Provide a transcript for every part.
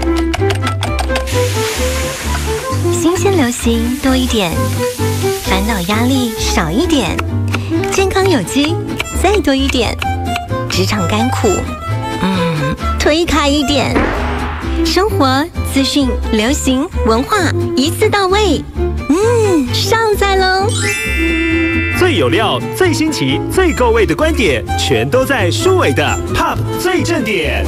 新鲜流行多一点，烦恼压力少一点，健康有机再多一点，职场甘苦推开一点，生活资讯流行文化一次到位，上载喽！ 最有料、最新奇、最够味的观点，全都在舒伟的 Pop 最正点。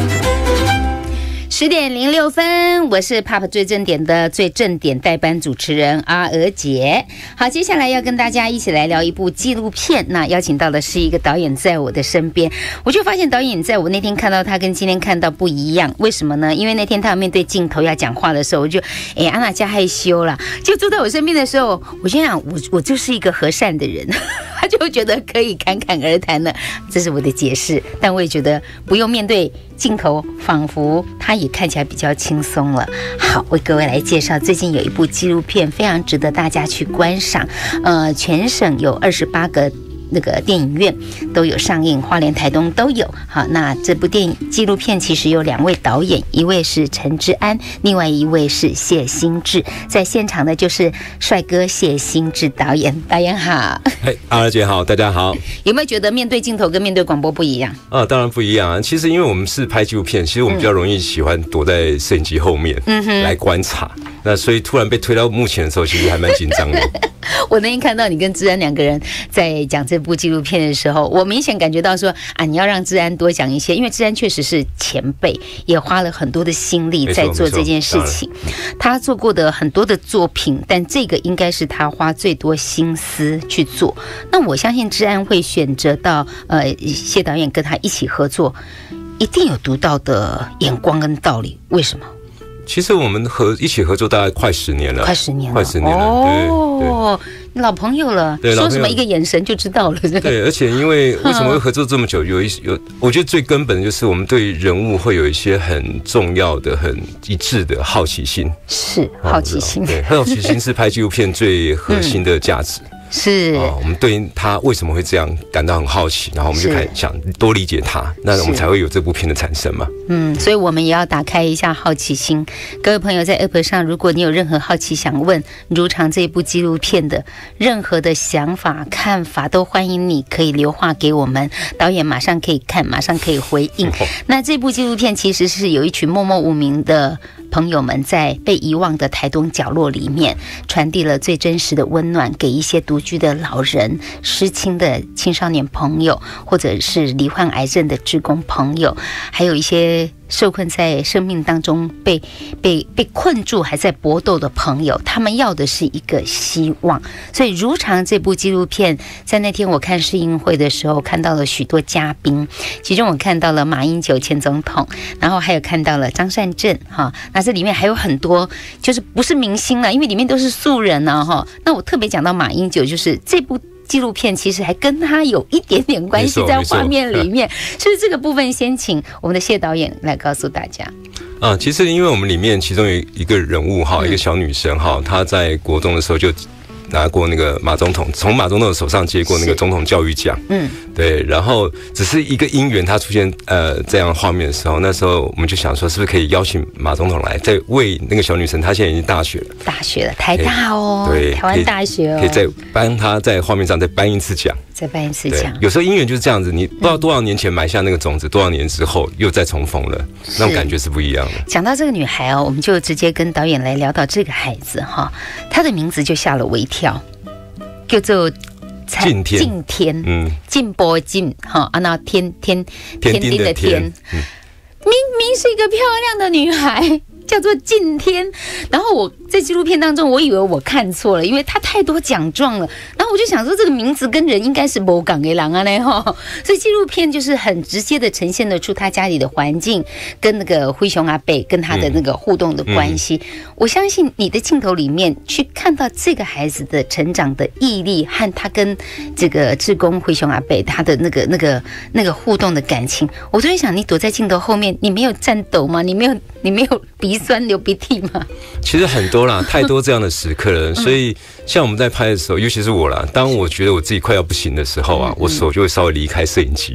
10点06分，我是 Pop 最正点的最正点代班主持人阿娥姐。好，接下来要跟大家一起来聊一部纪录片。那邀请到的是一个导演在我的身边，我就发现导演在我那天看到他跟今天看到不一样。为什么呢？因为那天他要面对镜头要讲话的时候，我就安娜加害羞啦。就坐在我身边的时候，我心想我就是一个和善的人，他就觉得可以侃侃而谈了。这是我的解释，但我也觉得不用面对镜头，仿佛他也看起来比较轻松了。好，为各位来介绍，最近有一部纪录片非常值得大家去观赏。全省有28个那个电影院都有上映，花莲、台东都有。好，那这部纪录片其实有2位导演，一位是陈之安，另外一位是谢兴志。在现场的就是帅哥谢兴志导演，导演好。 阿娥姐好，大家好。 有没有觉得面对镜头跟面对广播不一样？ 当然不一样啊。其实因为我们是拍纪录片，其实我们比较容易喜欢躲在摄影机后面来观察。那所以突然被推到幕前的时候，其实还蛮紧张的。 我那天看到你跟志安2个人在讲这部纪录片的时候，我明显感觉到说你要让志安多讲一些，因为志安确实是前辈，也花了很多的心力在做这件事情。他做过的很多的作品，但这个应该是他花最多心思去做。那我相信志安会选择到谢导演跟他一起合作，一定有独到的眼光跟道理。为什么？ 其实我们一起合作大概快10年了， 快10年了， 对， 老朋友了，说什么一个眼神就知道了。 对，而且因为什么会合作这么久，我觉得最根本的就是我们对人物会有一些很重要的、很一致的好奇心。是好奇心，对，好奇心是拍纪录片最核心的价值。是我们对他为什么会这样感到很好奇，然后我们就开始想多理解他，那我们才会有这部片的产生嘛。 所以我们也要打开一下好奇心。各位朋友在 App 上，如果你有任何好奇想问如常这一部纪录片的任何的想法看法，都欢迎你可以留话给我们，导演马上可以看，马上可以回应。那这部纪录片其实是有一群默默无名的朋友们在被遗忘的台东角落里面，传递了最真实的温暖给一些独居的老人、失亲的青少年朋友，或者是罹患癌症的志工朋友，还有一些受困在生命当中被困住还在搏斗的朋友，他们要的是一个希望。所以如常这部纪录片，在那天我看试映会的时候看到了许多嘉宾，其中我看到了马英九前总统，然后还有看到了张善政那这里面还有很多就是不是明星了，因为里面都是素人那我特别讲到马英九，就是这部纪录片其实还跟他有一点点关系在画面里面，所以这个部分先请我们的谢导演来告诉大家。 其实因为我们里面其中有一个人物一个小女生她在国中的时候就拿过那个马总统，从马总统的手上接过那个总统教育奖。对，然后只是一个因缘，他出现这样的画面的时候，那时候我们就想说，是不是可以邀请马总统来，再为那个小女生，她现在已经大学了，台大对，台湾大学可以再帮她在画面上再颁一次奖。有时候姻缘就是这样子，你不知道多少年前埋下那个种子，多少年之后又再重逢了，那种感觉是不一样的。 讲到这个女孩我们就直接跟导演来聊到这个孩子她的名字就吓了我一跳，叫做敬天， 进波进那天丁的天，明明是一个漂亮的女孩，叫做敬天。然后我在纪录片当中，我以为我看错了，因为她太多奖状了。然后我就想说，这个名字跟人应该是不港的人所以纪录片就是很直接的呈现得出她家里的环境跟那个灰熊阿伯跟她的那个互动的关系。我相信你的镜头里面去看到这个孩子的成长的毅力和他跟这个志工灰熊阿伯他的那个互动的感情，我就会想，你躲在镜头后面，你没有颤抖吗？你没有鼻酸流鼻涕吗？ 其实很多啦，太多这样的时刻了。所以像我们在拍的时候，尤其是我啦，当我觉得我自己快要不行的时候我手就会稍微离开摄影机。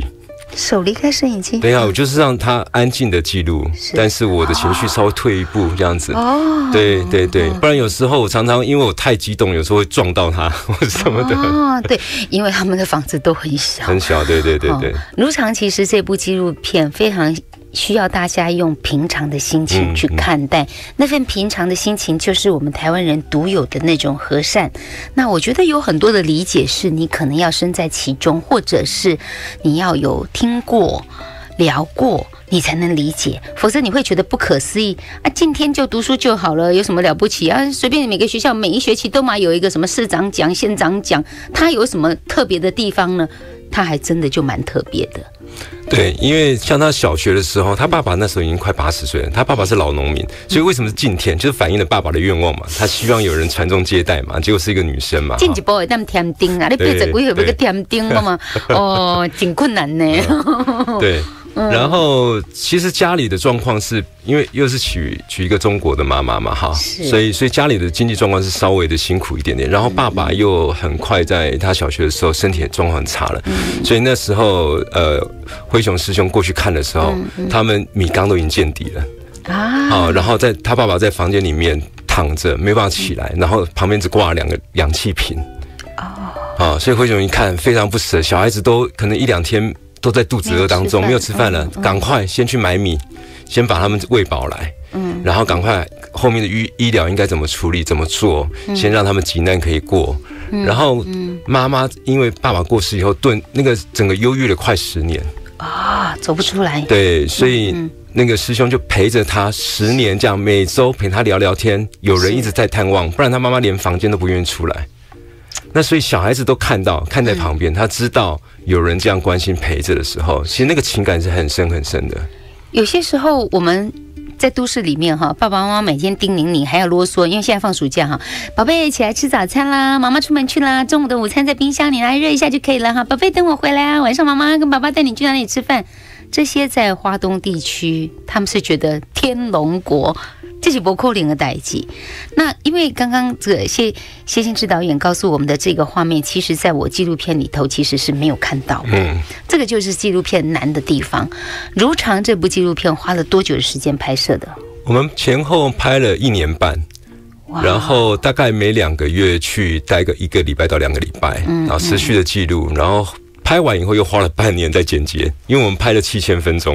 手离开摄影机。 对啊，我就是让他安静的记录，但是我的情绪稍微退一步这样子。 哦， 对对对，不然有时候我常常因为我太激动，有时候会撞到他或什么的。 哦，对，因为他们的房子都很小， 很小，对对对对。 如常其实这部纪录片非常需要大家用平常的心情去看待，那份平常的心情就是我们台湾人独有的那种和善。那我觉得有很多的理解是你可能要身在其中，或者是你要有听过聊过你才能理解，否则你会觉得不可思议啊！今天就读书就好了，有什么了不起啊？随便每个学校每一学期都嘛有一个什么市长奖、县长奖，它有什么特别的地方呢？它还真的就蛮特别的。 对，因为像他小学的时候，他爸爸那时候已经快80岁了，他爸爸是老农民，所以为什么是敬天，就是反映了爸爸的愿望嘛，他希望有人传宗接代嘛，结果是一个女生嘛。 进一步会当添丁啊，你80几岁有个添丁了嘛？哦，挺困难呢。 对。然后其实家里的状况是因为又是娶一个中国的妈妈嘛哈，所以家里的经济状况是稍微的辛苦一点点。然后爸爸又很快在他小学的时候身体状况很差了，所以那时候辉雄师兄过去看的时候，他们米缸都已经见底了啊。然后他爸爸在房间里面躺着没办法起来，然后旁边只挂了2个氧气瓶所以辉雄一看非常不舍，小孩子都可能1-2天。都在肚子饿当中，没有吃饭了，赶快先去买米，先把他们喂饱来，然后赶快后面的医疗应该怎么处理、怎么做，先让他们急难可以过。然后妈妈因为爸爸过世以后，那个整个忧郁了快10年啊，走不出来。 对，所以那个师兄就陪着他10年，这样每周陪他聊聊天，有人一直在探望，不然他妈妈连房间都不愿意出来。那所以小孩子都看在旁边，他知道有人这样关心陪着的时候，其实那个情感是很深很深的。 有些时候我们在都市里面哈，爸爸妈妈每天叮咛你，还要啰嗦，因为现在放暑假哈，宝贝起来吃早餐啦，妈妈出门去啦，中午的午餐在冰箱里来热一下就可以了哈，宝贝等我回来啊，晚上妈妈跟爸爸带你去哪里吃饭。这些在花东地区，他们是觉得天龙国。这是不可能的代志。那因为刚刚这个谢欣之导演告诉我们的这个画面，其实在我纪录片里头其实是没有看到的。这个就是纪录片难的地方。如常这部纪录片花了多久的时间拍摄的？ 我们前后拍了1年半，然后大概每2个月去待个1个礼拜到2个礼拜，然后持续的记录，然后拍完以后又花了半年在剪接，因为我们拍了7000分钟。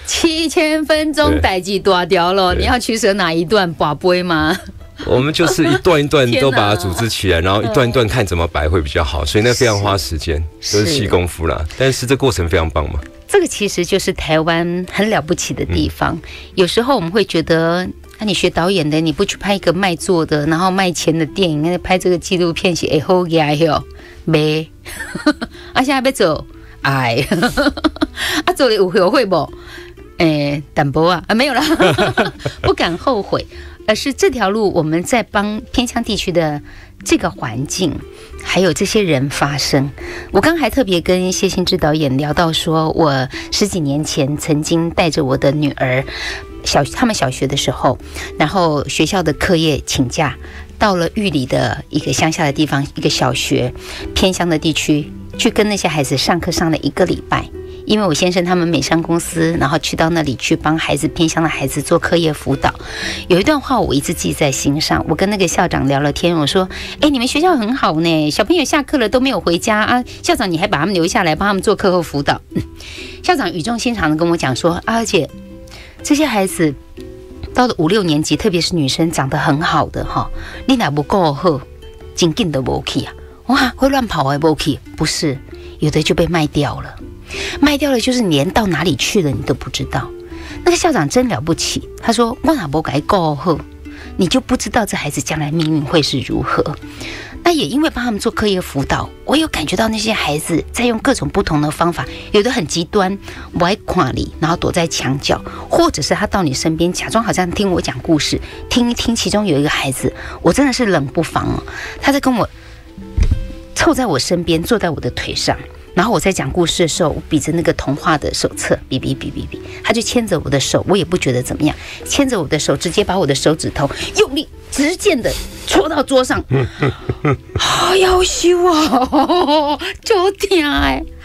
7000分钟代志大条了，你要取舍哪一段拔杯吗？ 我们就是一段一段都把它组织起来，然后一段一段看怎么摆会比较好，所以那非常花时间，都是细功夫啦。但是这过程非常棒嘛。 这个其实就是台湾很了不起的地方。有时候我们会觉得，你学导演的，你不去拍一个卖座的，然后卖钱的电影，拍这个纪录片是会好呀哟，没。现在要走，做了有后悔不？淡薄没有啦，不敢后悔，而是这条路我们在帮偏乡地区的这个环境还有这些人发声。我刚还特别跟谢欣之导演聊到说，我10几年前曾经带着我的女儿他们小学的时候，然后学校的课业请假，到了玉里的一个乡下的地方，一个小学偏乡的地区，去跟那些孩子上课上了1个礼拜。因为我先生他们美商公司，然后去到那里去帮孩子偏乡的孩子做课业辅导。有一段话我一直记在心上，我跟那个校长聊了天，我说你们学校很好呢，小朋友下课了都没有回家啊，校长你还把他们留下来帮他们做课后辅导。校长语重心长的跟我讲说，而且这些孩子到了5、6年级，特别是女生长得很好的哈，你哪不够好，紧紧的不去啊，哇，会乱跑还不去，不是，有的就被卖掉了。卖掉了就是你连到哪里去了你都不知道。那个校长真了不起，他说我哪不该够好，你就不知道这孩子将来命运会是如何。那也因为帮他们做课业辅导，我有感觉到那些孩子在用各种不同的方法，有的很极端，不爱看你，然后躲在墙角，或者是他到你身边假装好像听我讲故事，听一听。其中有一个孩子，我真的是冷不防哦，他在跟我凑在我身边，坐在我的腿上，然后我在讲故事的时候，我比着那个童话的手册，比，他就牵着我的手，我也不觉得怎么样，牵着我的手，直接把我的手指头用力直箭的戳到桌上，好夭寿啊，就痛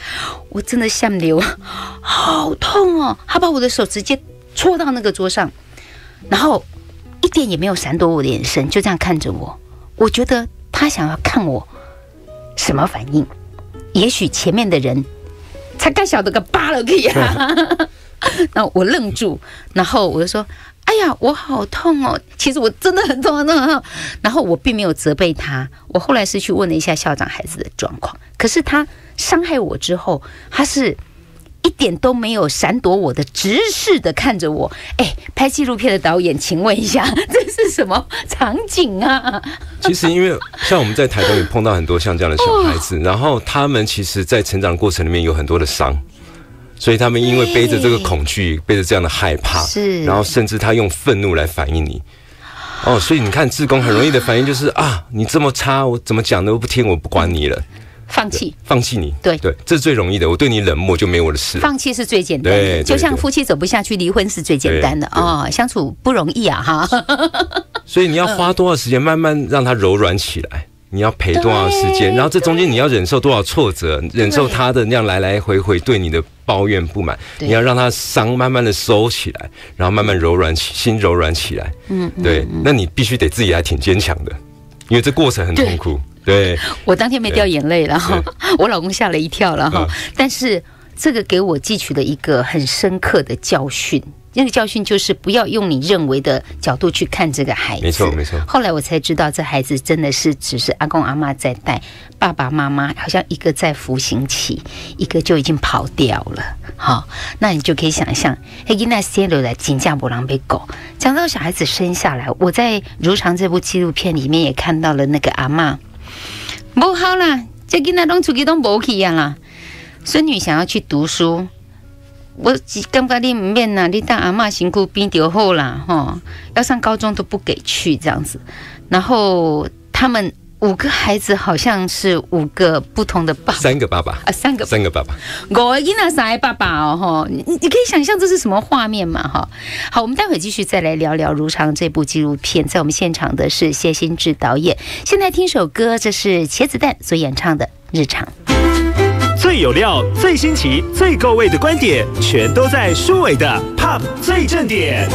我真的吓流，好痛哦！他把我的手直接戳到那个桌上，然后一点也没有闪躲我的眼神，就这样看着我。我觉得他想要看我什么反应，也许前面的人才刚晓得个扒了可以啊。然后我愣住，然后我就说：“哎呀，我好痛哦！”其实我真的很痛很痛很痛。然后我并没有责备他，我后来是去问了一下校长孩子的状况。可是他伤害我之后，他是一点都没有闪躲我的，直视的看着我。哎，拍纪录片的导演，请问一下，这是什么场景啊？ 其实因为像我们在台东也碰到很多像这样的小孩子，然后他们其实在成长过程里面有很多的伤。所以他们因为背着这个恐惧，背着这样的害怕，是，然后甚至他用愤怒来反应你。哦，所以你看，志工很容易的反应就是啊，你这么差，我怎么讲都不听，我不管你了， 放弃你。 对，这是最容易的。我对你冷漠就没我的事。 放弃是最简单的，对，就像夫妻走不下去，离婚是最简单的哦。相处不容易啊，哈。 所以你要花多少时间，慢慢让他柔软起来。你要陪多少时间，然后这中间你要忍受多少挫折，忍受他的那样来来回回对你的抱怨不满，你要让他伤慢慢的收起来，然后慢慢柔软起，心柔软起来。对，那你必须得自己还挺坚强的，因为这过程很痛苦。对， 我当天没掉眼泪了哈，我老公吓了一跳了哈，但是这个给我汲取了一个很深刻的教训。那个教训就是不要用你认为的角度去看这个孩子。没错没错。后来我才知道，这孩子真的是只是阿公阿嬷在带，爸爸妈妈好像一个在服刑期，一个就已经跑掉了。好，那你就可以想象，那些留来金价波浪被狗。讲到小孩子生下来，我在《如常》这部纪录片里面也看到了那个阿嬷，不好啦，这囡仔拢出去都无去啊啦，孙女想要去读书。我感觉你唔免啦，你当阿嬷辛苦边就好啦，哈，要上高中都不给去这样子。然后他们5个孩子好像是5个不同的爸爸，3个爸爸啊，3个爸爸，5个囡仔3个爸爸哦，哈，你可以想象这是什么画面嘛，哈。好，我们待会继续再来聊聊《如常》这部纪录片，在我们现场的是谢新志导演。现在听首歌，这是茄子蛋所演唱的《日常》。 最有料、最新奇、最够味的观点，全都在舒伟的 Pop 最正点。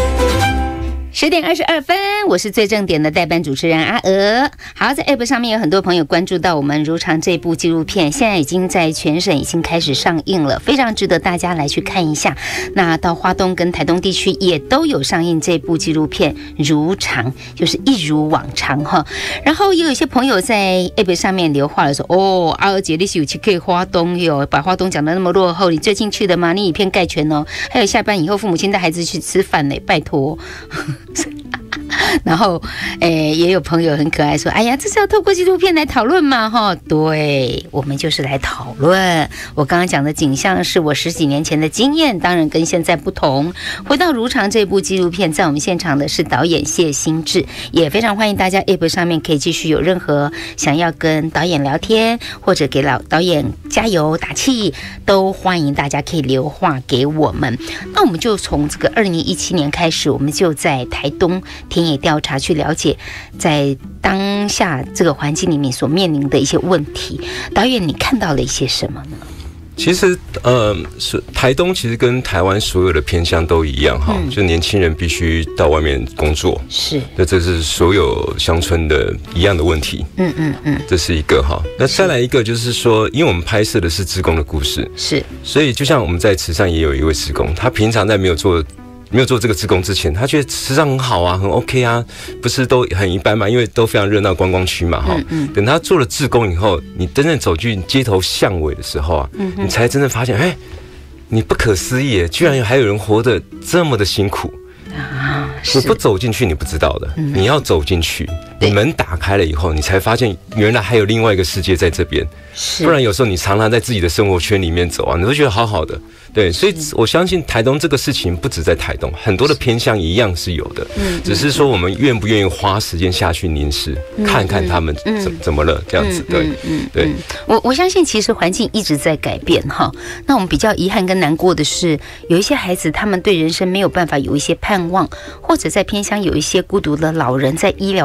10点22分，我是最正点的代班主持人阿娥。好，在 App 上面有很多朋友关注到我们《如常》这部纪录片，现在已经在全省已经开始上映了，非常值得大家来去看一下。那到花东跟台东地区也都有上映这部纪录片《如常》，就是一如往常哈。然后也有一些朋友在 App 上面留话了说：“哦，阿娥姐，你是有去花东哟，把花东讲得那么落后，你最近去的吗？你以偏概全哦。还有下班以后，父母亲带孩子去吃饭呢，拜托。”然后，也有朋友很可爱说：“哎呀，这是要透过纪录片来讨论嘛？哈，对，我们就是来讨论。我刚刚讲的景象是我10几年前的经验，当然跟现在不同。回到《如常》这部纪录片，在我们现场的是导演谢新志，也非常欢迎大家 App 上面可以继续有任何想要跟导演聊天，或者给导演加油打气，都欢迎大家可以留话给我们。那我们就从这个2017年开始，我们就在台东田野调查去了解在当下这个环境里面所面临的一些问题。导演，你看到了一些什么呢？ 其实台东其实跟台湾所有的偏乡都一样哈，就年轻人必须到外面工作，是，那这是所有乡村的一样的问题。这是一个哈。那再来一个就是说，因为我们拍摄的是志工的故事，是，所以就像我们在池上也有一位志工，他平常在没有做这个志工之前，他觉得池上很好啊，很 OK 啊，不是都很一般嘛，因为都非常热闹观光区嘛哈。等他做了志工以后，你真正走进街头巷尾的时候啊，你才真正发现，你不可思议，居然还有人活得这么的辛苦。你不走进去你不知道的，你要走进去，你门打开了以后，你才发现原来还有另外一个世界在这边。不然有时候你常常在自己的生活圈里面走啊，你会觉得好好的。对，所以我相信台东这个事情不止在台东，很多的偏乡一样是有的，只是说我们愿不愿意花时间下去凝视，看看他们怎么了这样子。对， 我相信其实环境一直在改变哈。那我们比较遗憾跟难过的是，有一些孩子他们对人生没有办法有一些盼望，或者在偏乡有一些孤独的老人在医疗上面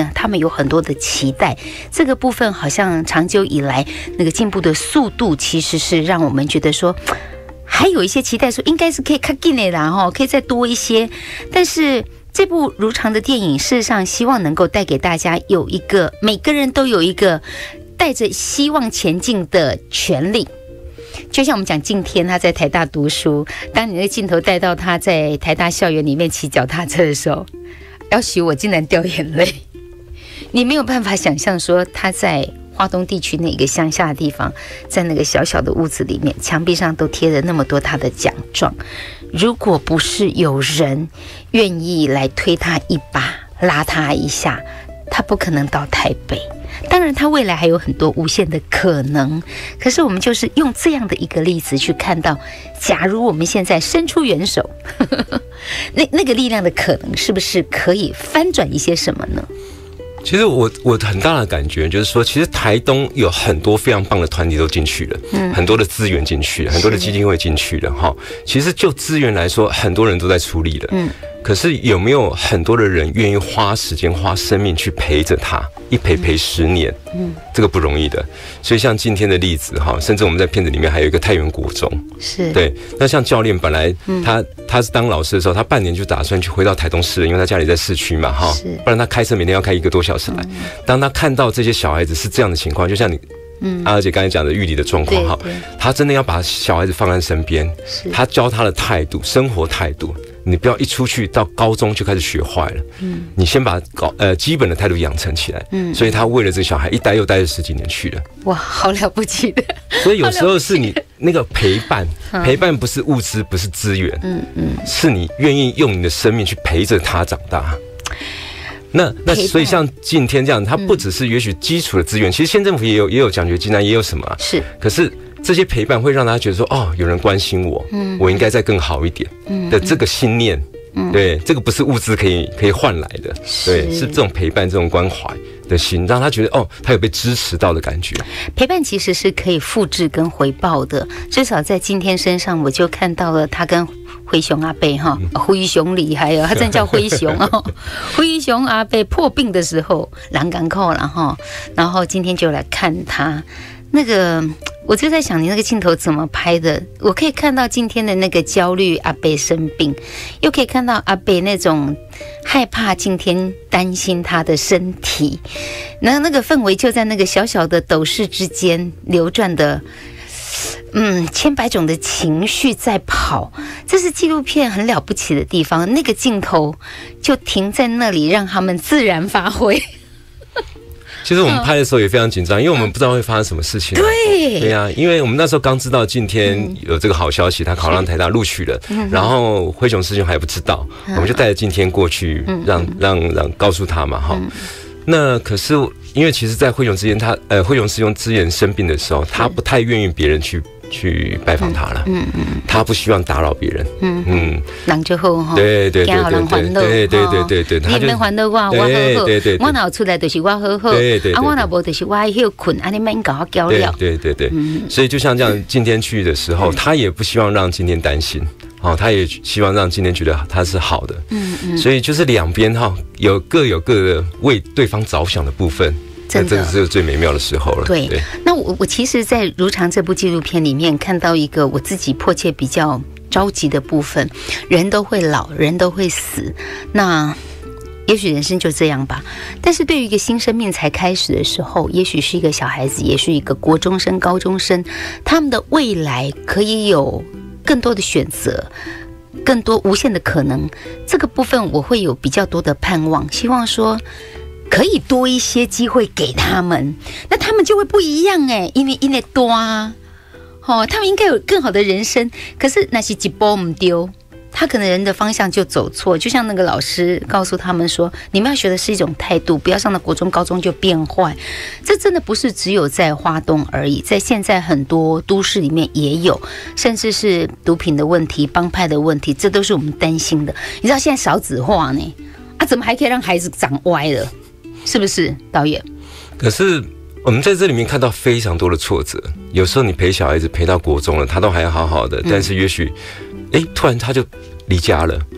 面，他们有很多的期待。这个部分好像长久以来那个进步的速度，其实是让我们觉得说，还有一些期待说应该是可以看进来啦，可以再多一些。但是这部如常的电影，事实上希望能够带给大家有一个每个人都有一个带着希望前进的权利。就像我们讲敬天他在台大读书，当你那个镜头带到他在台大校园里面骑脚踏车的时候，要许我竟然掉眼泪。你没有办法想象说他在花东地区那个乡下的地方，在那个小小的屋子里面，墙壁上都贴了那么多他的奖状，如果不是有人愿意来推他一把拉他一下，他不可能到台北。当然他未来还有很多无限的可能，可是我们就是用这样的一个例子去看到，假如我们现在伸出援手那个力量的可能是不是可以翻转一些什么呢？ 其实我很大的感觉就是说，其实台东有很多非常棒的团体都进去了，很多的资源进去了，很多的基金会进去了哈。其实就资源来说，很多人都在出力了，可是有没有很多的人愿意花时间、花生命去陪着他，一陪10年，这个不容易的。所以像今天的例子哈，甚至我们在片子里面还有一个太原国中， 是对。那像教练本来他是当老师的时候，他半年就打算去回到台东市了，因为他家里在市区嘛哈，不然他开车每天要开1个多小时来。当他看到这些小孩子是这样的情况，就像你阿姐刚才讲的玉里的状况哈，他真的要把小孩子放在身边，他教他的态度、生活态度。你不要一出去到高中就开始学坏了，你先把基本的态度养成起来。所以他为了这个小孩一待又待了10几年去了。 哇，好了不起的！ 所以有时候是你那个陪伴，陪伴不是物资，不是资源，是你愿意用你的生命去陪着他长大。那所以像敬天这样，他不只是也许基础的资源，其实县政府也有奖学金啊，也有什么啊，是，可是这些陪伴会让他觉得说，哦，有人关心我，我应该再更好一点的这个信念，对，这个不是物资可以换来的，对，是这种陪伴、这种关怀的心，让他觉得哦，他有被支持到的感觉。 陪伴其实是可以复制跟回报的，至少在敬天身上，我就看到了他跟灰熊阿伯哈，灰熊厉害哦，他真叫灰熊哦。灰熊阿伯破病的时候，狼港口了哈，然后今天就来看他。那个我就在想，你那个镜头怎么拍的？我可以看到今天的那个焦虑，阿伯生病，又可以看到阿伯那种害怕，今天担心他的身体，那个氛围就在那个小小的斗室之间流转的。千百种的情绪在跑，这是纪录片很了不起的地方。那个镜头就停在那里，让他们自然发挥。 其实我们拍的时候也非常紧张，因为我们不知道会发生什么事情。对呀，因为我们那时候刚知道今天有这个好消息，他考上台大录取了，然后灰熊师兄还不知道，我们就带着今天过去，让告诉他嘛哈。那可是因为其实，在灰熊之间，灰熊师兄之前生病的时候，他不太愿意别人去拜访他了，他不希望打扰别人， 人就好哈， 对， 对，他就你们烦恼我好好，我哪出来就是我好好，啊，我哪无就是我还困，啊，你们搞我交流， 对，所以就像这样，今天去的时候，他也不希望让今天担心。他也希望让今天觉得他是好的，所以就是两边各有各的为对方着想的部分，这个是最美妙的时候了。 对，那我其实，在《如常》这部纪录片里面看到一个我自己迫切比较着急的部分，人都会老，人都会死，那也许人生就这样吧。但是对于一个新生命才开始的时候，也许是一个小孩子，也许一个国中生、高中生，他们的未来可以有更多的选择，更多无限的可能。这个部分我会有比较多的盼望，希望说可以多一些机会给他们，那他们就会不一样因为多啊，他们应该有更好的人生。可是那是一步不丢，他可能人的方向就走错。就像那个老师告诉他们说，你们要学的是一种态度，不要上了国中高中就变坏。这真的不是只有在花东而已，在现在很多都市里面也有，甚至是毒品的问题、帮派的问题，这都是我们担心的。你知道现在少子化呢，怎么还可以让孩子长歪了？是不是导演？ 可是我们在这里面看到非常多的挫折，有时候你陪小孩子陪到国中了，他都还好好的，但是也许突然他就离家了，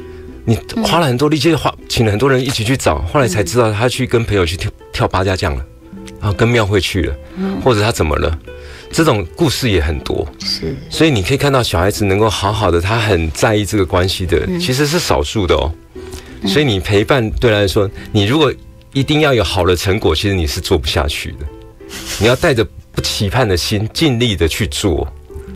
你花了很多力气，请了很多人一起去找，后来才知道他去跟朋友去跳八家将了，然后跟庙会去了，或者他怎么了，这种故事也很多。 是， 所以你可以看到小孩子能够好好的，他很在意这个关系的，其实是少数的哦。所以你陪伴对他来说，你如果一定要有好的成果，其实你是做不下去的。你要带着不期盼的心，尽力的去做。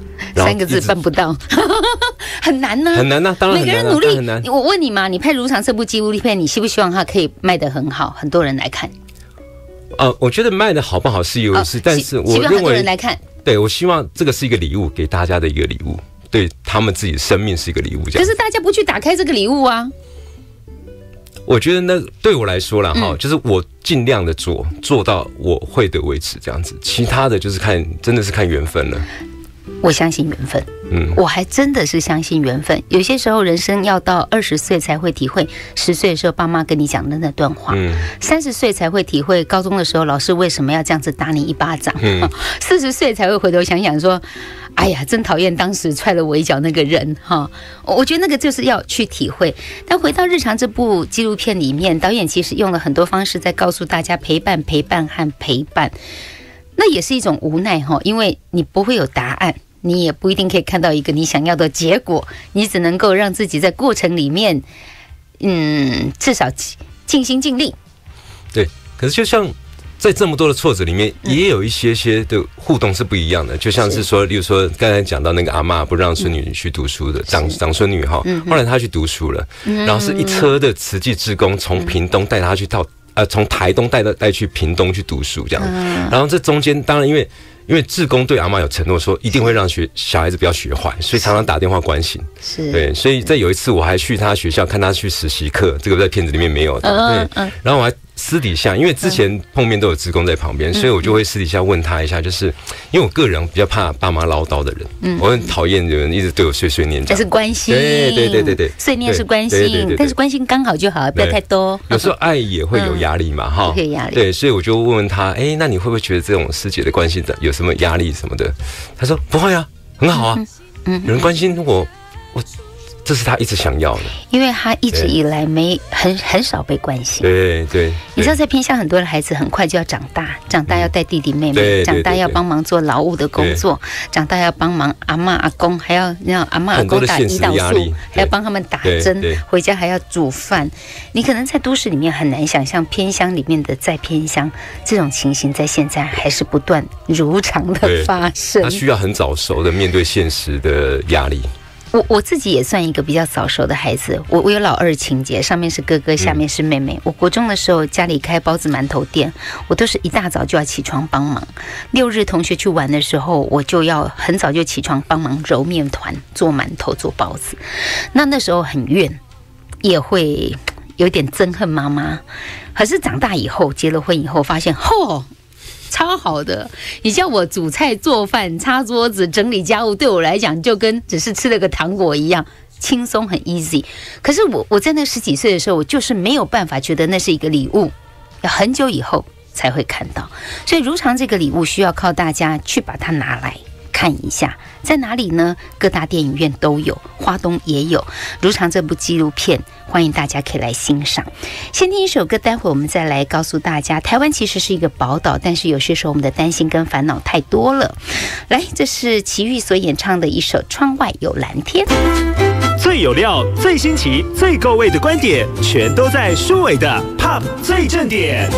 3个字办不到，很难呢， 很难呐，当然很难， 每个人努力很难。 我问你嘛，你拍《如常》这部纪录片，你希不希望它可以卖得很好，很多人来看？ 我觉得卖的好不好是一回事，但是我希望很多认为人来看。 对，我希望这个是一个礼物，给大家的一个礼物，对他们自己的生命是一个礼物。这样， 可是大家不去打开这个礼物啊。 我觉得那对我来说啦，就是我尽量的做到我会的为止，这样子。其他的就是真的是看缘分了。 我相信缘分，我还真的是相信缘分。有些时候人生要到20岁才会体会10岁的时候爸妈跟你讲的那段话，30岁才会体会高中的时候老师为什么要这样子打你一巴掌，40岁才会回头想想说，哎呀，真讨厌当时踹了我一脚那个人哈。我觉得那个就是要去体会。但回到日常这部纪录片里面，导演其实用了很多方式在告诉大家陪伴和陪伴，那也是一种无奈哈，因为你不会有答案。你也不一定可以看到一个你想要的结果，你只能够让自己在过程里面，至少尽心尽力。 对，可是就像在这么多的挫折里面，也有一些的互动是不一样的。就像是说，例如说刚才讲到那个阿嬷不让孙女去读书的长孙女哈，后来她去读书了，然后是一车的慈济志工从屏东带她去从台东带去屏东去读书这样，然后这中间当然因为志工对阿嬷有承诺说一定会让小孩子不要学坏，所以常常打电话关心。是，对，所以在有一次我还去他学校看他去实习课，这个在片子里面没有的。对，然后我还私底下，因为之前碰面都有志工在旁边，所以我就会私底下问他一下，就是因为我个人比较怕爸妈唠叨的人，我很讨厌有人一直对我碎碎念。 这是关心， 对， 碎念是关心，但是关心刚好就好，不要太多。 有时候爱也会有压力嘛，哈， 会有压力。 对，所以我就问他，那你会不会觉得这种师姐的关系有什么压力什么的？他说不会啊，很好啊，有人关心我。这是他一直想要的，因为他一直以来很少被关心。 对， 你知道在偏乡很多的孩子很快就要长大要带弟弟妹妹，长大要帮忙做劳务的工作，长大要帮忙阿嬷阿公，还要让阿嬷阿公打胰岛素，还要帮他们打针，回家还要煮饭。你可能在都市里面很难想象偏乡里面的在偏乡这种情形，在现在还是不断如常的发生。 他需要很早熟的面对现实的压力。 我自己也算一个比较早熟的孩子，我有老二情节，上面是哥哥，下面是妹妹。我国中的时候家里开包子馒头店，我都是一大早就要起床帮忙。6日同学去玩的时候，我就要很早就起床帮忙揉面团、做馒头、做包子。那时候很怨，也会有点憎恨妈妈。可是长大以后，结了婚以后，发现超好的，你叫我煮菜做饭擦桌子整理家务，对我来讲就跟只是吃了个糖果一样轻松很 easy。 可是我在那10几岁的时候，我就是没有办法觉得那是一个礼物，要很久以后才会看到。所以如常这个礼物需要靠大家去把它拿来看一下，在哪里呢？各大电影院都有，花东也有。如常这部纪录片，欢迎大家可以来欣赏。先听一首歌，待会我们再来告诉大家，台湾其实是一个宝岛，但是有些时候我们的担心跟烦恼太多了。来，这是齐豫所演唱的一首《窗外有蓝天》。 最有料、最新奇、最够味的观点，全都在舒伟的 Pop 最正点。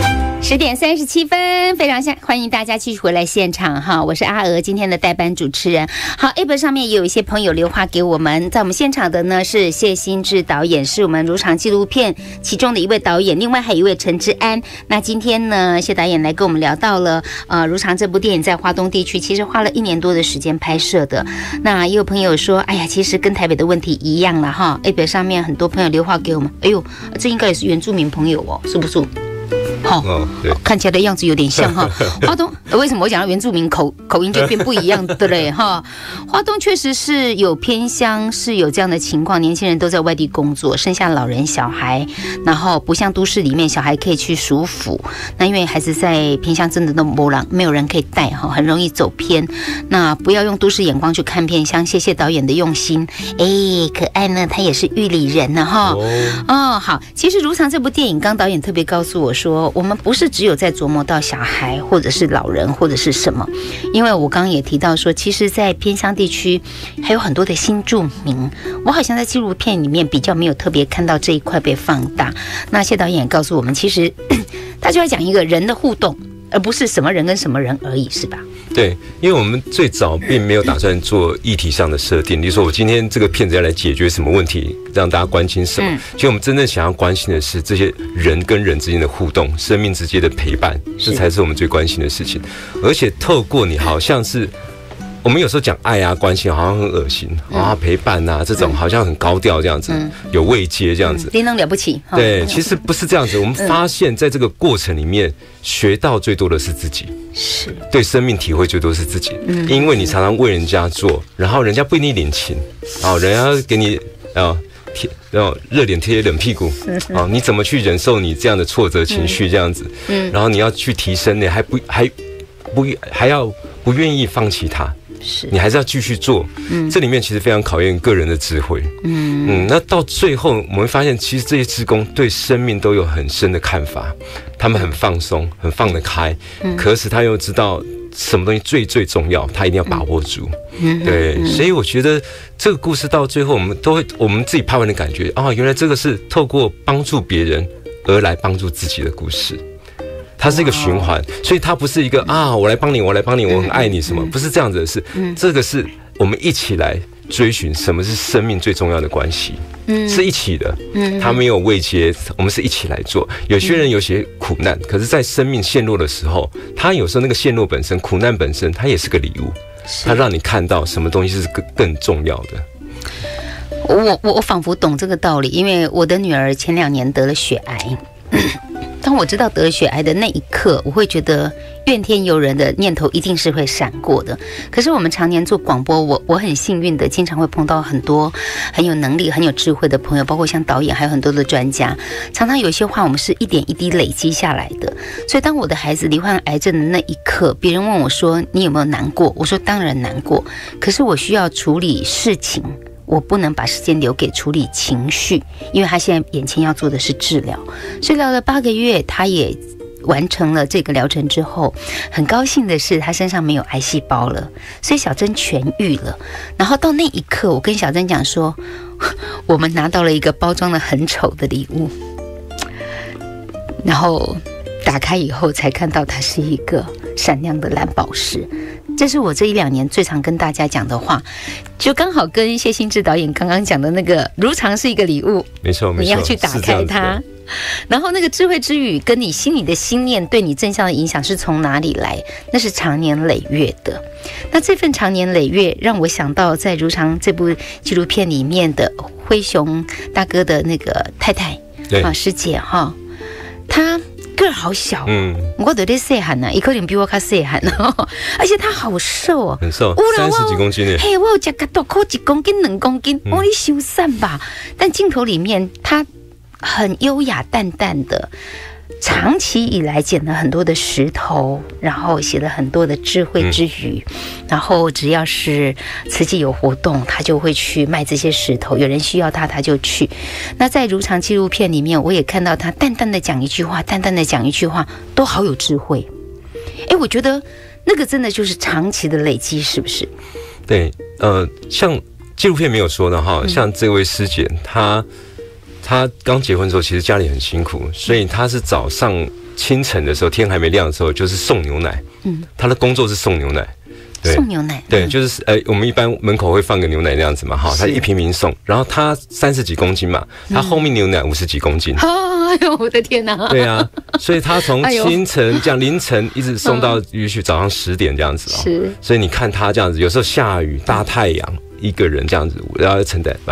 10点37分，非常欢迎大家继续回来现场哈，我是阿娥，今天的代班主持人。好 ，App 上面也有一些朋友留话给我们，在我们现场的呢是谢新志导演，是我们如常纪录片其中的一位导演，另外还有一位陈之安。那今天呢，谢导演来跟我们聊到了如常这部电影在花东地区其实花了1年多的时间拍摄的。那也有朋友说，哎呀，其实跟台北的问题一样了哈。App 上面很多朋友留话给我们，哎呦，这应该也是原住民朋友哦，是不是？ 对，看起来的样子有点像哈。花东为什么我讲到原住民口音就变不一样的嘞哈？花东确实是有偏乡，是有这样的情况，年轻人都在外地工作，生下老人小孩，然后不像都市里面小孩可以去属府，那因为孩子在偏乡真的都没有人可以带哈，很容易走偏。那不要用都市眼光去看偏乡，谢谢导演的用心。可爱呢，他也是玉里人呢哈。好，其实《如常》这部电影，刚导演特别告诉我说，我们不是只有在琢磨到小孩或者是老人或者是什么，因为我刚刚也提到说，其实在偏乡地区还有很多的新住民，我好像在纪录片里面比较没有特别看到这一块被放大。那谢导演也告诉我们，其实他就要讲一个人的互动，而不是什么人跟什么人而已，是吧？ 对，因为我们最早并没有打算做议题上的设定，例如说我今天这个片子要来解决什么问题，让大家关心什么。其实我们真正想要关心的是这些人跟人之间的互动，生命之间的陪伴，这才是我们最关心的事情。而且透过你，好像是我们有时候讲爱啊、关心，好像很恶心啊，陪伴啊这种好像很高调这样子，有位阶这样子， 叮当了不起。 对，其实不是这样子。我们发现在这个过程里面，学到最多的是自己。 是对生命体会最多是自己，因为你常常为人家做，然后人家不一定领情，人家给你热脸贴冷屁股，你怎么去忍受你这样的挫折情绪这样子，然后你要去提升呢，还要不愿意放弃它。你还是要继续做，这里面其实非常考验个人的智慧。那到最后我们会发现，其实这些志工对生命都有很深的看法，他们很放松，很放得开，可是他又知道什么东西最重要，他一定要把握住。对，所以我觉得这个故事到最后，我们自己拍完的感觉原来这个是透过帮助别人而来帮助自己的故事。它是一个循环，所以它不是一个我来帮你，我很爱你什么，不是这样子的事。这个是我们一起来追寻什么是生命最重要的关系，是一起的。它没有位阶，我们是一起来做。有些人有些苦难，可是在生命陷落的时候，他有时候那个陷落本身、苦难本身，它也是个礼物，它让你看到什么东西是更重要的。 我仿佛懂这个道理，因为我的女儿前2年得了血癌。当我知道得了血癌的那一刻，我会觉得怨天尤人的念头一定是会闪过的。可是我们常年做广播，我很幸运的经常会碰到很多很有能力、很有智慧的朋友，包括像导演，还有很多的专家。常常有些话我们是一点一滴累积下来的。所以当我的孩子罹患癌症的那一刻，别人问我说你有没有难过？我说当然难过，可是我需要处理事情，我不能把时间留给处理情绪，因为他现在眼前要做的是治疗。治疗了8个月，他也完成了这个疗程之后，很高兴的是他身上没有癌细胞了，所以小珍痊愈了。然后到那一刻，我跟小珍讲说，我们拿到了一个包装的很丑的礼物，然后打开以后才看到它是一个闪亮的蓝宝石。这是我这1-2年最常跟大家讲的话，就刚好跟谢欣智导演刚刚讲的那个如常是一个礼物， 没错， 你要去打开它。然后那个智慧之语跟你心里的心念对你正向的影响是从哪里来？那是长年累月的。那这份长年累月让我想到在如常这部纪录片里面的灰熊大哥的那个太太师姐她个儿好小，我都在细汉呐，伊可能比我较细汉，而且他好瘦哦， 很瘦，30几公斤耶。 嘿，我有吃个大口1公斤、2公斤，你想散吧。但镜头里面他很优雅淡淡的，长期以来捡了很多的石头，然后写了很多的智慧之语，然后只要是慈济有活动，他就会去卖这些石头，有人需要他就去。那在如常纪录片里面，我也看到他淡淡的讲一句话，淡淡的讲一句话，都好有智慧。我觉得那个真的就是长期的累积，是不是？ 对，像纪录片没有说的哈，像这位师姐，她刚结婚的时候，其实家里很辛苦，所以她是早上清晨的时候，天还没亮的时候，就是送牛奶。她的工作是送牛奶。 送牛奶， 对，就是我们一般门口会放个牛奶那样子嘛，他一瓶瓶送，然后他30几公斤嘛，他后面牛奶50几公斤。 哎呦，我的天哪！ 对啊，所以他从清晨这样凌晨一直送到也许早上10点这样子是，所以你看他这样子，有时候下雨大太阳，一个人这样子，然后承担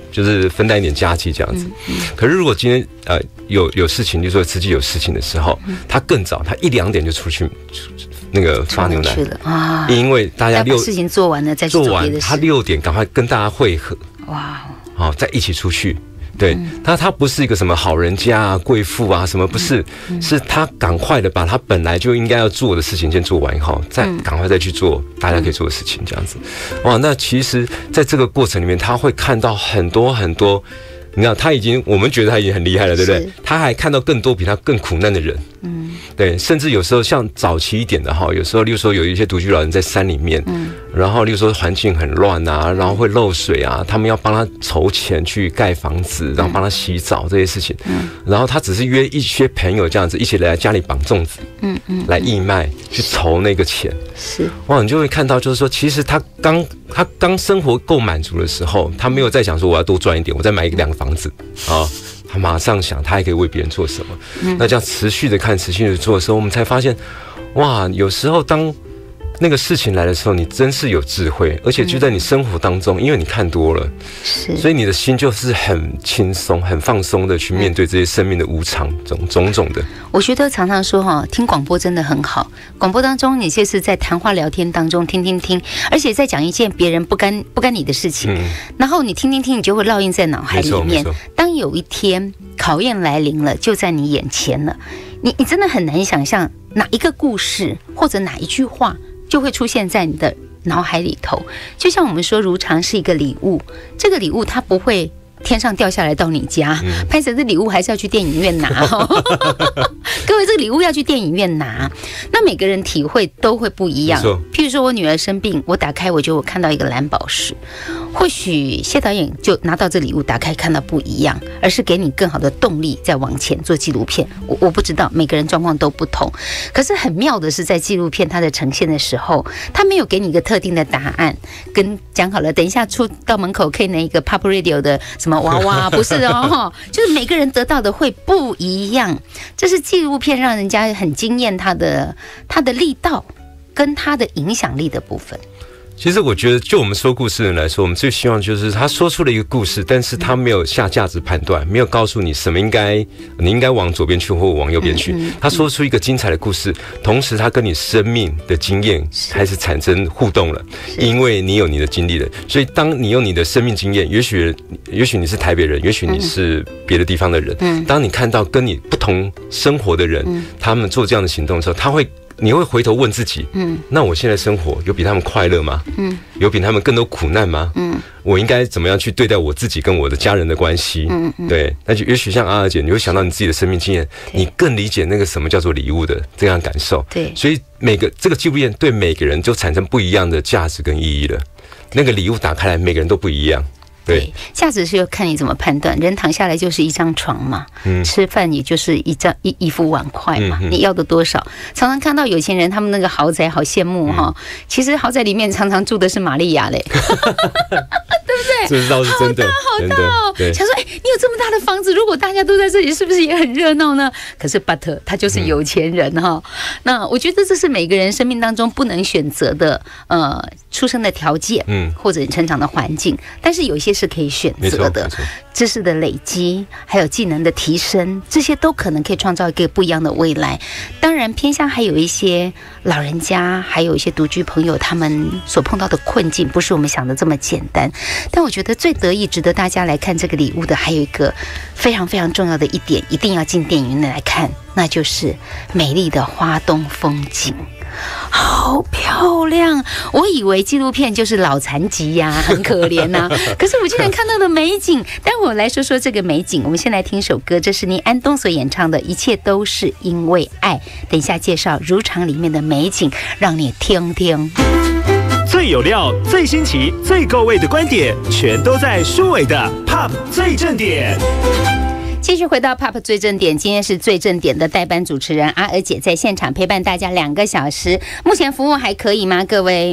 就是分担一点家计这样子。可是如果今天有事情，就是说司机有事情的时候，他更早，他1、2点就出去那个发牛奶了啊， 因为大家把事情做完了再去做别的事， 他6点赶快跟大家会合， 哇， 好，再一起出去。对，他不是一个什么好人家啊、贵妇啊，什么不是，是他赶快的把他本来就应该要做的事情先做完以后，再赶快再去做大家可以做的事情，这样子。哇，那其实在这个过程里面，他会看到很多很多。你看，我们觉得他已经很厉害了，对不对？他还看到更多比他更苦难的人，对，甚至有时候像早期一点的哈，有时候，例如说有一些独居老人在山里面，然后例如说环境很乱啊，然后会漏水啊，他们要帮他筹钱去盖房子，然后帮他洗澡这些事情，然后他只是约一些朋友这样子一起来家里绑粽子，来义卖去筹那个钱， 是哇，你就会看到就是说，其实他刚生活够满足的时候，他没有再想说我要多赚一点，我再买2个房子啊。他马上想，他还可以为别人做什么？那这样持续的看、持续的做的时候，我们才发现，哇，有时候当那个事情来的时候，你真是有智慧，而且就在你生活当中，因为你看多了，所以你的心就是很轻松、很放松的去面对这些生命的无常种种的。 我觉得常常说哈，听广播真的很好。广播当中，你就是在谈话聊天当中听，而且在讲一件别人不干你的事情，然后你听，你就会烙印在脑海里面。当有一天考验来临了，就在你眼前了，你真的很难想象哪一个故事或者哪一句话就会出现在你的脑海里头。就像我们说，如常是一个礼物，这个礼物它不会天上掉下来到你家，拍摄这礼物还是要去电影院拿各位，这个礼物要去电影院拿，那每个人体会都会不一样。譬如说我女儿生病，我打开我觉得我看到一个蓝宝石，或许谢导演就拿到这礼物打开看到不一样，而是给你更好的动力再往前做纪录片。我不知道，每个人状况都不同，可是很妙的是在纪录片它的呈现的时候，它没有给你一个特定的答案，跟讲好了等一下出到门口可以拿一个 Pop Radio 的什么娃娃，不是哦，就是每个人得到的会不一样。这是纪录片让人家很惊艳它的力道跟它的影响力的部分。 其实我觉得，就我们说故事人来说，我们最希望就是他说出了一个故事，但是他没有下价值判断，没有告诉你什么你应该往左边去或往右边去。他说出一个精彩的故事，同时他跟你生命的经验开始产生互动了，因为你有你的经历了。所以当你用你的生命经验，也许你是台北人，也许你是别的地方的人，当你看到跟你不同生活的人，他们做这样的行动的时候，你会回头问自己，那我现在生活有比他们快乐吗？有比他们更多苦难吗？我应该怎么样去对待我自己跟我的家人的关系？对，那就也许像阿尔姐，你会想到你自己的生命经验，你更理解那个什么叫做礼物的这样感受。对，所以这个纪录片对每个人就产生不一样的价值跟意义了。那个礼物打开来，每个人都不一样。对， 价值是要看你怎么判断。人躺下来就是一张床嘛，吃饭也就是一副碗筷嘛，你要的多少？常常看到有钱人他们那个豪宅，好羡慕哈。其实豪宅里面常常住的是玛利亚嘞，对不对？ 这倒是真的， 好大哦。想说，你有这么大的房子，如果大家都在这里，是不是也很热闹呢？可是 but 他就是有钱人哈。那我觉得这是每个人生命当中不能选择的，出生的条件，或者成长的环境，但是有一些是可以选择的，知识的累积，还有技能的提升，这些都可能可以创造一个不一样的未来。当然，偏向还有一些老人家，还有一些独居朋友，他们所碰到的困境，不是我们想的这么简单。但我觉得最得意、值得大家来看这个礼物的，还有一个非常非常重要的一点，一定要进电影院来看，那就是美丽的花东风景。好漂亮！我以为纪录片就是老残疾呀，很可怜呐。可是我竟然看到了美景。待会我来说说这个美景。我们先来听一首歌，这是倪安东所演唱的《一切都是因为爱》。等一下介绍如常里面的美景，让你听听。 最有料、最新奇、最够味的观点，全都在舒伟的 Pop 最正点。 继续回到 POP 最正点，今天是最正点的代班主持人阿娥姐在现场陪伴大家2个小时，目前服务还可以吗？各位，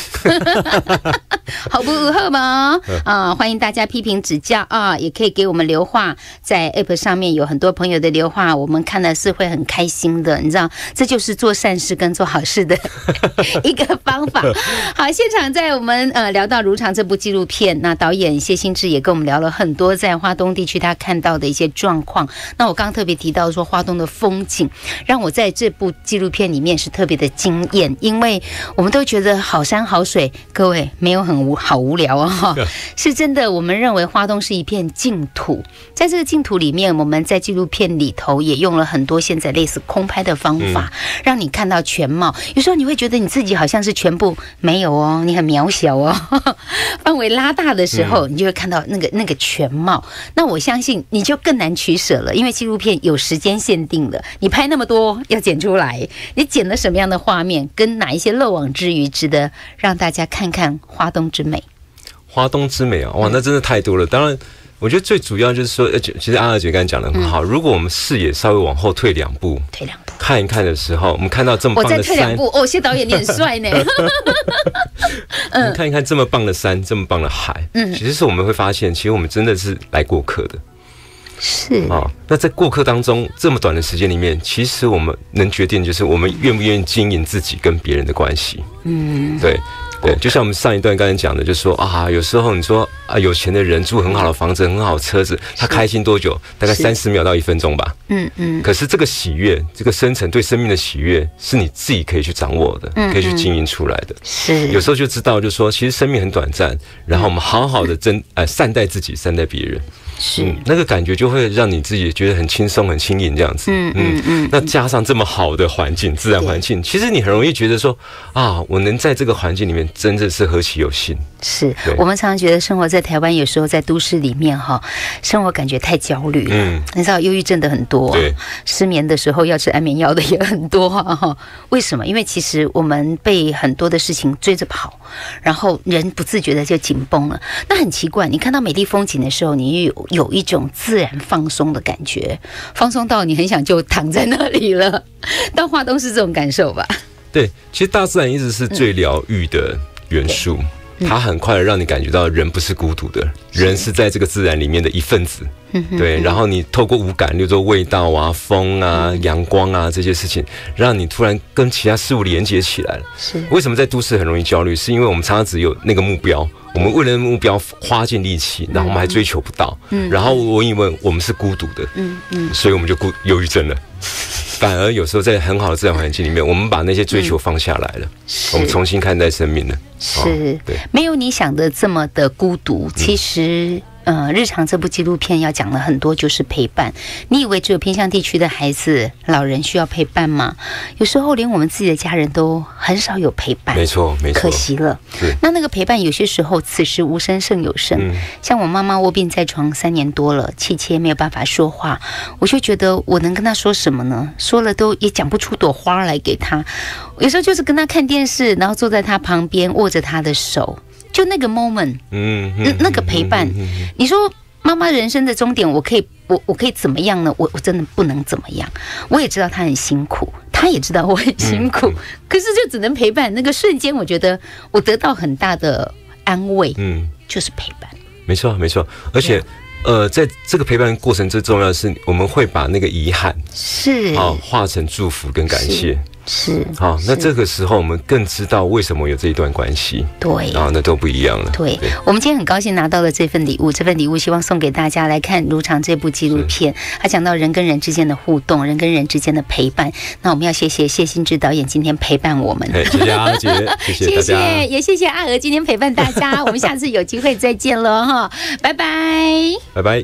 好不好吗？欢迎大家批评指教啊，也可以给我们留话，在 App 上面有很多朋友的留话，我们看的是会很开心的，你知道，这就是做善事跟做好事的一个方法。好，现场在我们聊到《如常》这部纪录片，那导演谢欣志也跟我们聊了很多在花东地区他看到的一些状况。那我刚刚特别提到说花东的风景，让我在这部纪录片里面是特别的惊艳，因为我们都觉得好山好水，各位没有很好无聊哦，是真的。我们认为花东是一片净土，在这个净土里面，我们在纪录片里头也用了很多现在类似空拍的方法，让你看到全貌。有时候你会觉得你自己好像是全部没有哦，你很渺小哦，范围拉大的时候，你就会看到那个全貌。那我相信你就更难取舍了，因为纪录片有时间限定的，你拍那么多要剪出来，你剪了什么样的画面，跟哪一些漏网之鱼值得让大家看看花东之美。 花东之美啊，哇，那真的太多了。当然我觉得最主要就是说，其实阿娥姐刚才讲的很好，如果我们视野稍微往后退2步，看一看的时候，我们看到这么棒的山， 我再退2步，哦，谢导演你很帅呢。 我们看一看这么棒的山，这么棒的海，其实是我们会发现，其实我们真的是来过客的。 是啊，那在过客当中这么短的时间里面，其实我们能决定就是我们愿不愿意经营自己跟别人的关系。对。对，就像我们上一段刚才讲的，就是说啊，有时候你说啊，有钱的人住很好的房子、很好的车子，他开心多久？大概30秒到1分钟吧。可是这个喜悦，这个深层对生命的喜悦，是你自己可以去掌握的，可以去经营出来的。 是， 有时候就知道，就是说，其实生命很短暂，然后我们好好的善待自己，善待别人。 是， 那个感觉就会让你自己觉得很轻松、很轻盈这样子。那加上这么好的环境，自然环境，其实你很容易觉得说啊，我能在这个环境里面，真的是何其有幸。 是我们常常觉得生活在台湾，有时候在都市里面哈，生活感觉太焦虑了。你知道忧郁症的很多，失眠的时候要吃安眠药的也很多哈。为什么？因为其实我们被很多的事情追着跑，然后人不自觉的就紧绷了。那很奇怪，你看到美丽风景的时候，你有一种自然放松的感觉，放松到你很想就躺在那里了。到花东是这种感受吧？对， 其实大自然一直是最疗愈的元素。它很快的让你感觉到人不是孤独的，人是在这个自然里面的一份子。对，然后你透过五感，例如说味道啊、风啊、阳光啊这些事情，让你突然跟其他事物连接起来了。是为什么在都市很容易焦虑？是因为我们常常只有那个目标，我们为了目标花尽力气，然后我们还追求不到，然后我以为我们是孤独的，所以我们就忧郁症了。反而有时候在很好的自然环境里面，我们把那些追求放下来了，我们重新看待生命了。 是，对，没有你想的这么的孤独。其实日常这部纪录片要讲的很多就是陪伴。你以为只有偏乡地区的孩子、老人需要陪伴吗？有时候连我们自己的家人都很少有陪伴。 没错，没错， 可惜了。那个陪伴有些时候此时无声胜有声。像我妈妈卧病在床3年多了，气切没有办法说话，我就觉得我能跟她说什么呢？说了都也讲不出朵花来给她。有时候就是跟她看电视，然后坐在她旁边握着她的手。就那个 moment， 那个陪伴，你说妈妈人生的终点，我可以怎么样呢？我真的不能怎么样。我也知道她很辛苦，她也知道我很辛苦，可是就只能陪伴。那个瞬间，我觉得我得到很大的安慰，就是陪伴。 没错，没错，而且。在这个陪伴过程最重要的是，我们会把那个遗憾化成祝福跟感谢。 是好，那这个时候我们更知道为什么有这一段关系。 对， 然后那都不一样了。 对，我们今天很高兴拿到了这份礼物，这份礼物希望送给大家来看《如常》这部纪录片。他讲到人跟人之间的互动，人跟人之间的陪伴。那我们要谢谢谢欣志导演今天陪伴我们。 谢谢阿姐，谢谢大家， 也谢谢阿娥今天陪伴大家。我们下次有机会再见了哈，拜拜， 拜拜。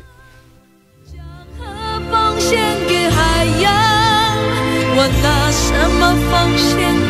奉献给海洋，我拿什么奉献？